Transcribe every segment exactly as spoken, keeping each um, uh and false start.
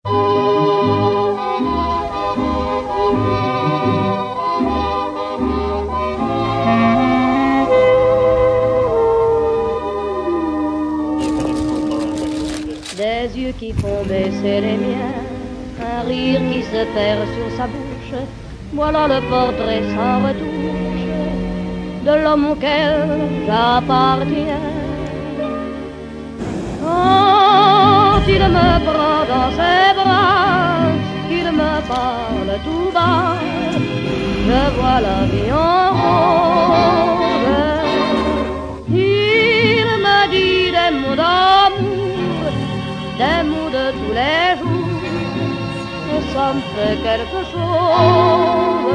Des yeux qui font baisser les miens, un rire qui se perd sur sa bouche, voilà le portrait sans retouche de l'homme auquel j'appartiens. Quand il me prend dans ses bras, qu'il me parle tout bas, je vois la vie en rose. Il me dit des mots d'amour, des mots de tous les jours, et ça me fait quelque chose.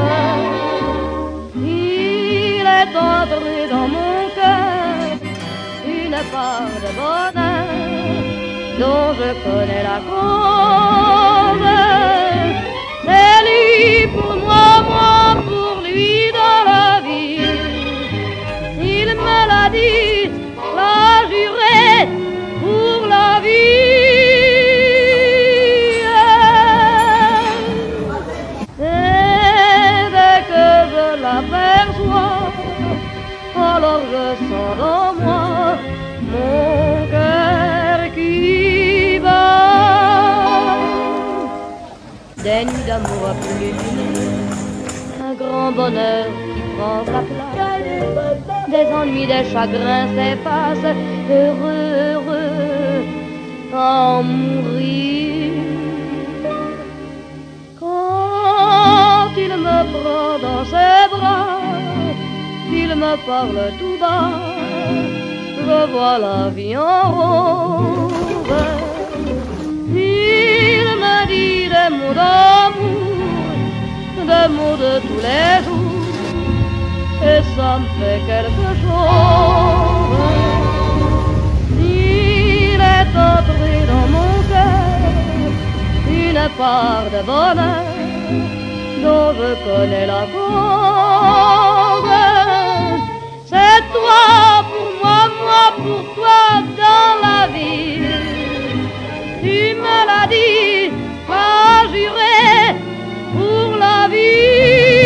Il est entré dans mon cœur une part de bonheur dont je connais la cause. C'est lui pour moi, moi pour lui dans la vie. Il me l'a dit, l'a juré pour la vie. Et dès que je l'aperçois, alors je sens dans moi mon cœur qui bat. Des nuits d'amour à plus d'une, un grand bonheur qui prend sa place, des ennuis, des chagrins s'effacent, heureux, heureux, en mourir. Quand il me prend dans ses bras, qu'il me parle tout bas, je vois la vie en rose. Il me dit des mots d'amour, des mots de tous les jours, et ça me fait quelque chose. Il est entré dans mon cœur une part de bonheur dont je connais la cause. C'est toi pour moi, moi pour toi dans la vie. Tu me l'as dit, m'as juré pour la vie.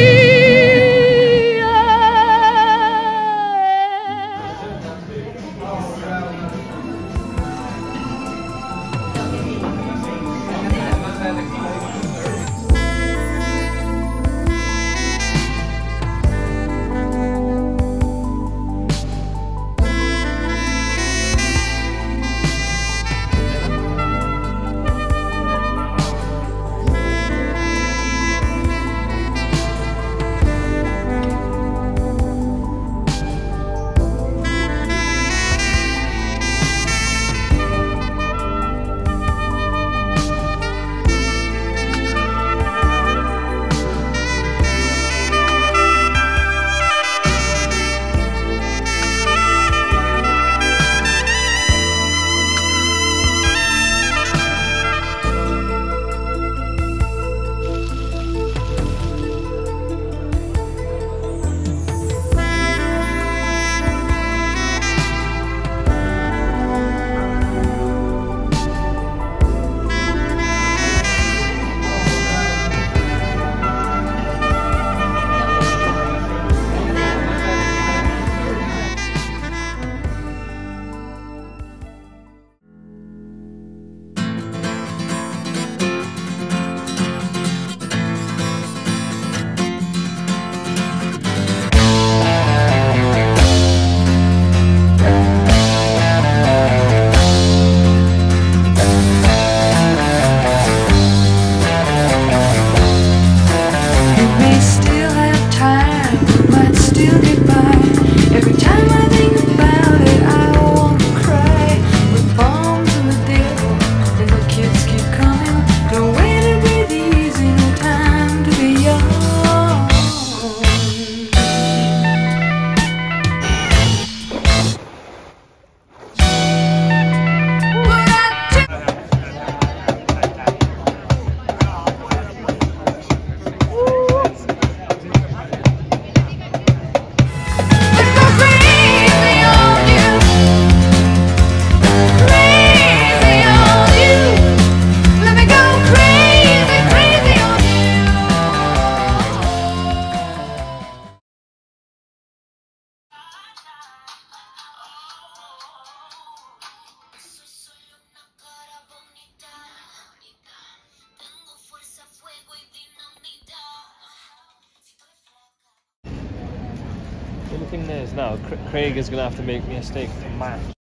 The only thing is now, Craig is going to have to make me a steak to match.